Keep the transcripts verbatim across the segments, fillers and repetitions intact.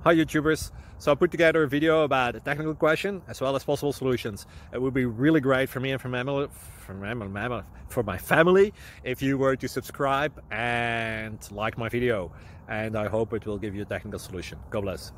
Hi YouTubers! So I put together a video about a technical question as well as possible solutions. It would be really great for me and for my family, for my, for my family if you were to subscribe and like my video. And I hope it will give you a technical solution. God bless.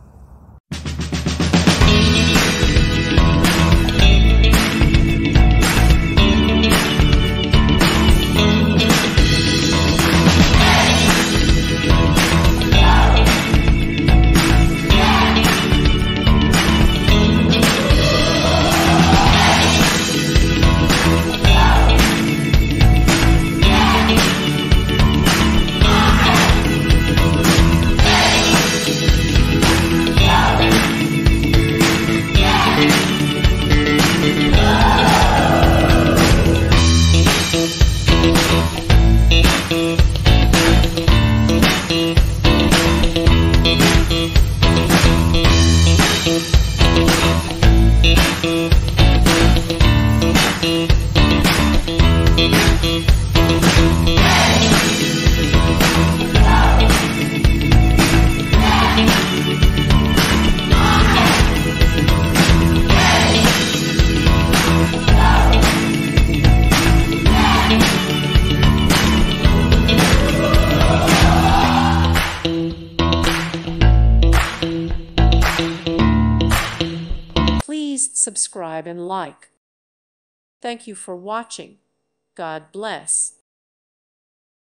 Please subscribe and like. Thank you for watching. God bless.